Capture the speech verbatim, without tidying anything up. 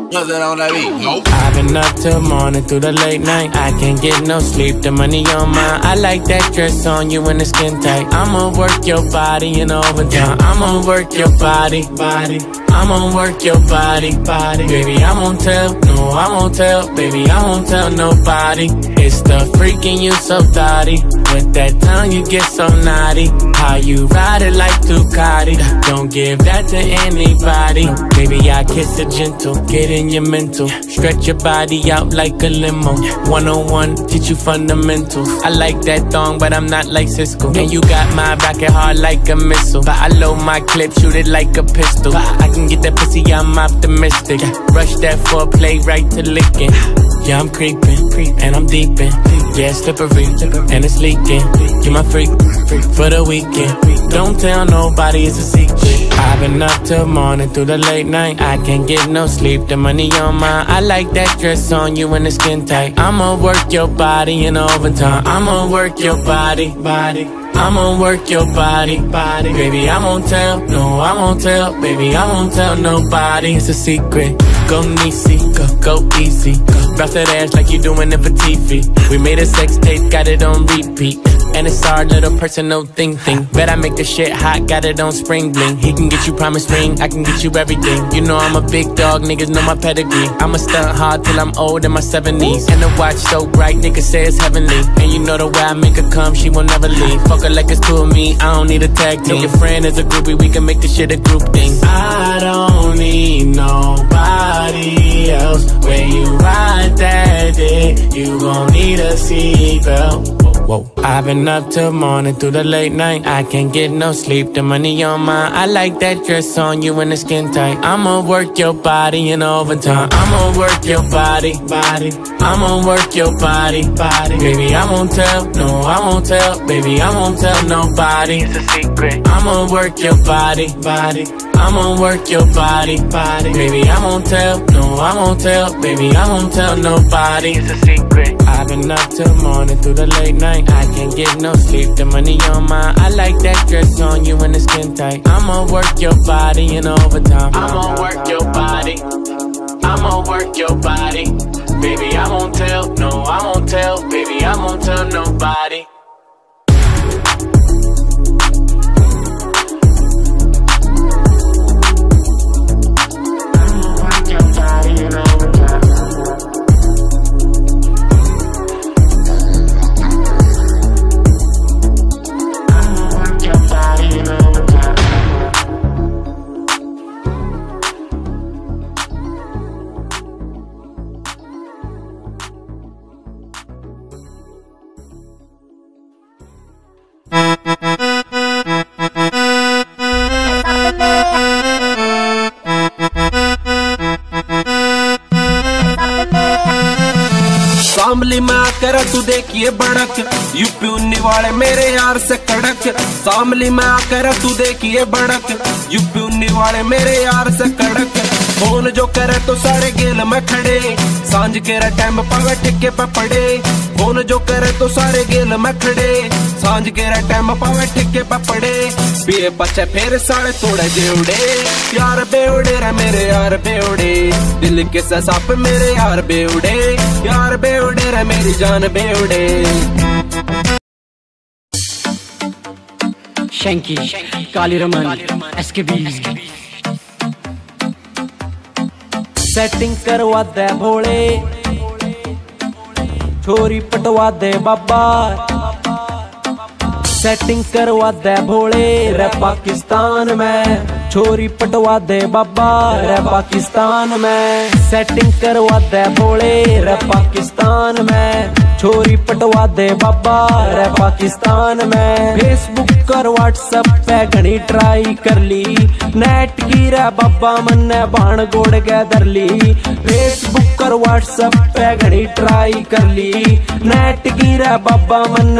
Nothing on that beat. Nope. I've been up till morning through the late night. I can't get no sleep, the money on mine. I like that dress on you and the skin tight. I'ma work your body in overtime. I'ma work your body, body. I'ma work your body, body. Baby, I won't tell, no, I won't tell. Baby, I won't tell nobody. It's the freaking you so thotty. With that tongue you get so naughty. How you ride it like Ducati. Don't give that to anybody. Baby, I kiss it gentle, get in your mental. Stretch your body out like a limo. one oh one, teach you fundamentals. I like that thong, but I'm not like Cisco. And you got my rocket hard like a missile. But I load my clip, shoot it like a pistol. I can get that pussy, I'm optimistic. Rush that foreplay right to licking. Yeah, I'm creeping, and I'm deepin'. Yeah, it's slippery, and it's leaking. You my freak, for the weekend. Don't tell nobody, it's a secret. I've been up till morning through the late night. I can't get no sleep, the money on mine. I like that dress on you and the skin tight. I'ma work your body in overtime. I'ma work your body, body. I'ma work your body, body. Baby, I won't tell, no, I won't tell. Baby, I won't tell nobody, it's a secret. Go Niecy, go, go easy. Bounce that ass like you doing it for T V. We made a sex tape, got it on repeat. And it's our little personal thing thing. Bet I make the shit hot, got it on spring bling. He can get you promised ring, I can get you everything. You know I'm a big dog, niggas know my pedigree. I'ma stunt hard till I'm old in my seventies. And the watch so bright, niggas say it's heavenly. And you know the way I make her come, she will never leave. Fuck her like it's two of me, I don't need a tag team. Your friend is a groupie, we can make this shit a group thing. I don't need nobody else. When you ride that dick, you gon' need a seatbelt. Whoa. I've been up till morning through the late night. I can't get no sleep, the money on mine. I like that dress on you and the skin tight. I'ma work your body in overtime. I'ma work your body, body. I'ma work your body, body. Baby, I won't tell, no, I won't tell. Baby, I won't tell nobody, it's a secret. I'ma work your body, body. I'ma work your body, body. Baby, I won't tell, no, I won't tell. Baby, I won't tell nobody, it's a secret. I've been up till morning through the late night. I can't get no sleep, the money on mine. I like that dress on you and the skin tight. I'ma work your body in overtime. I'ma work your body. I'ma work your body. Baby, I won't tell, no, I won't tell. Baby, I won't tell nobody. सामली में आकर तू देखिए बड़क, UP उन्नी वाले मेरे यार से कड़क। सामली में आकर तू देखिए बड़क, यूपी उन्नी वाले मेरे यार से कड़क। फोन जो करे तो सारे गेल में खड़े, सांझ के टाइम पावे टिक्के पे पड़े। फोन जो करे तो सारे गेल में खड़े, सांझ के टाइम पावे टिक्के पे पड़े। पिए बच्चे फिर साढ़े थोड़े जेवड़े, यार बेवड़े रे मेरे यार बेवड़े। दिल के ससाप मेरे यार बेवड़े, यार बेवड़े रे मेरी जान बेवड़े। शंकी, काली रमन, एसकेबी। सेटिंग करवा दे भोले, छोरी पटवा दे बाबा। सेटिंग करवा दे भोले, रे पाकिस्तान में छोरी पटवा दे बाबा। रे पाकिस्तान में सेटिंग करवा दे भोले, रे पाकिस्तान में छोरी पटवा दे बाबा। रे पाकिस्तान में फेसबुक और व्हाट्सएप पे घनी ट्राई कर ली, नेट की रे बाबा मन ने बाण गोड़ के धर ली। फेसबुक और व्हाट्सएप पे घनी ट्राई कर ली, नेट की रे बाबा मन